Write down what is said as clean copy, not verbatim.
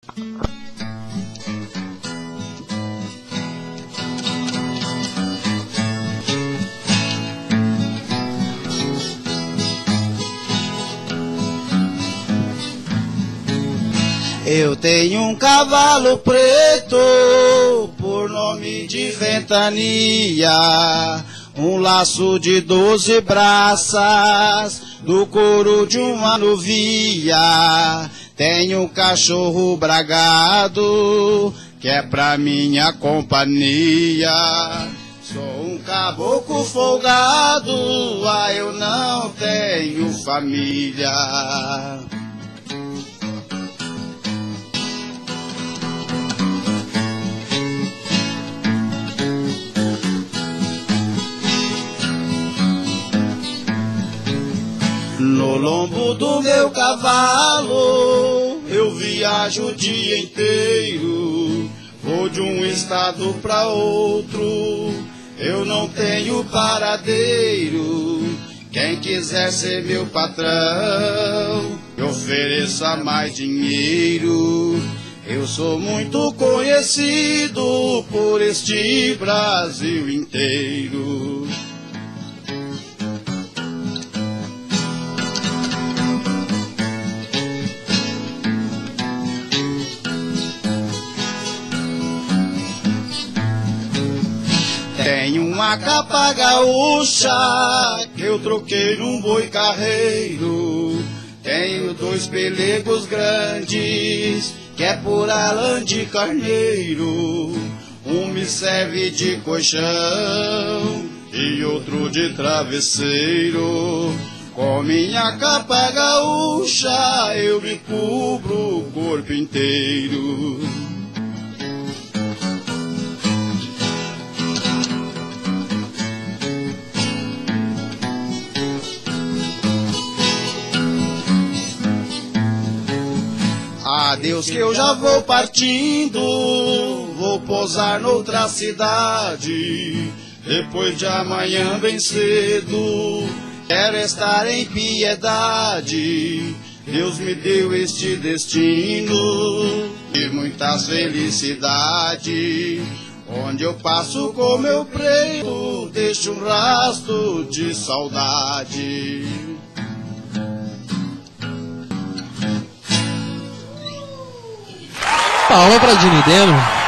Eu tenho um cavalo preto, por nome de Ventania, um laço de 12 braças, do couro de uma novia. Tenho um cachorro bragado, que é pra minha companhia. Sou um caboclo folgado, eu não tenho família. No lombo do meu cavalo, eu viajo o dia inteiro. Vou de um estado pra outro, eu não tenho paradeiro. Quem quiser ser meu patrão, eu ofereça mais dinheiro. Eu sou muito conhecido por este Brasil inteiro. Tenho uma capa gaúcha que eu troquei num boi carreiro. Tenho 2 pelegos grandes que é por lã de carneiro. Um me serve de colchão e outro de travesseiro. Com minha capa gaúcha eu me cubro o corpo inteiro. Adeus que eu já vou partindo, vou pousar noutra cidade. Depois de amanhã bem cedo, quero estar em piedade. Deus me deu este destino e muitas felicidades. Onde eu passo com meu preto, deixo um rastro de saudade. Palma pra Dini Deno.